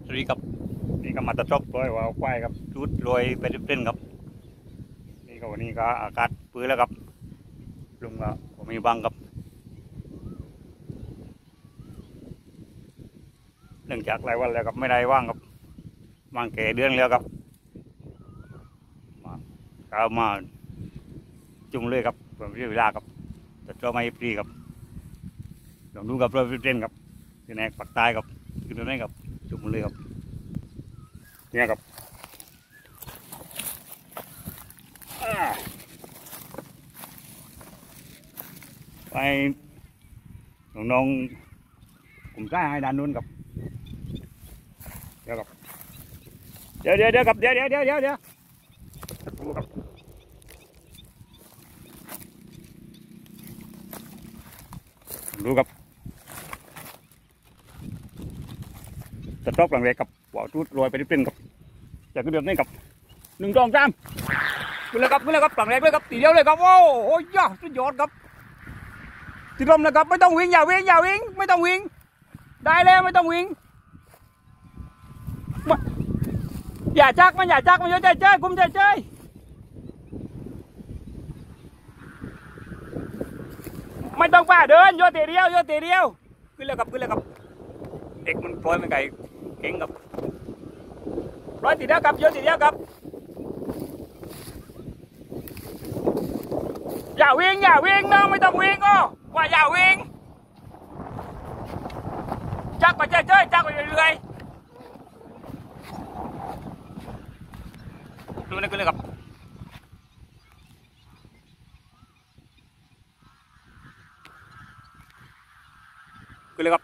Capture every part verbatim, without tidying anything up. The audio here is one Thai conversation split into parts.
สวัสดีครับนี่ก็มาตะจบร้อยว่าควายครับชุดรวยไปเต้นครับนี่ก็วันนี้ก็อากาศปื้อแล้วครับลุงก็ผมมีบังครับเนื่องจากหลายวันแล้วครับไม่ได้ว่างครับว่างแก่เดือนแล้วครับมาก็มาจุ่มเลยครับผมเรียกเวลาครับตะจบไม่ปรีครับลองดูกับรอยเต้นครับที่ไหนปักใต้ครับคือตรงไหนครับจุ่มเลยครับเนี่ยครับไปน้องๆผมใช้ให้ด้านนู้นครับเดี๋ยวครับเดี๋ยวเดี๋ยวเดี๋ยวครับเดี๋ยวเดี๋ยวเดี๋ยวเดี๋ยวเดี๋ยวดูครับดูครับจะตบหลังเลยครับว่าทุดลอยไปที่เป็นครับจากเดือนนี้ครับหนึ่งสองสามขึ้นเลยครับขึ้นเลยครับหลังแรกเลยครับตีเดียวเลยครับโอ้โหยอดสุดยอดครับติดลมนะครับไม่ต้องวิ่งอย่าวิ่งอย่าวิ่งไม่ต้องวิ่งได้แล้วไม่ต้องวิ่งอย่าจักมันอย่าจักมันเยอะใจเจ้ยกุ้มใจเจ้ยไม่ต้องป่าเดินโยเตเดียวโยเตเดียวขึ้นเลยครับขึ้นเลยครับเด็กมันปล่อยมันไก่เก่งครับร้อยตีเดียวครับโยตีเดียวครับอย่าวิ่งอย่าวิ่งน้องไม่ต้องวิ่งก็ว่าอย่าวิ่งจักไปเจ้ยเจ้ยจักไปเรื่อยๆดูนี่ขึ้นเลยครับขึ้นเลยครับ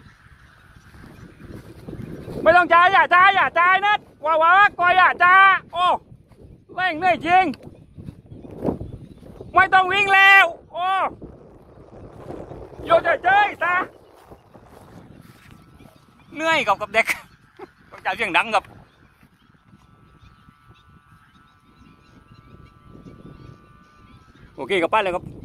ไม่ต้องจ่ายอย่าจ่ายอย่าจ่ายนะว่าว่าก็อย่าจ่าโอ้แม่งเหนื่อยจริงไม่ต้องวิ่งแล้วโอ้โยเฉยๆซะเหนื่อยกับกับเด็กต้องจ่ายเสียงดังกับโอเคกับป้าเลยครับ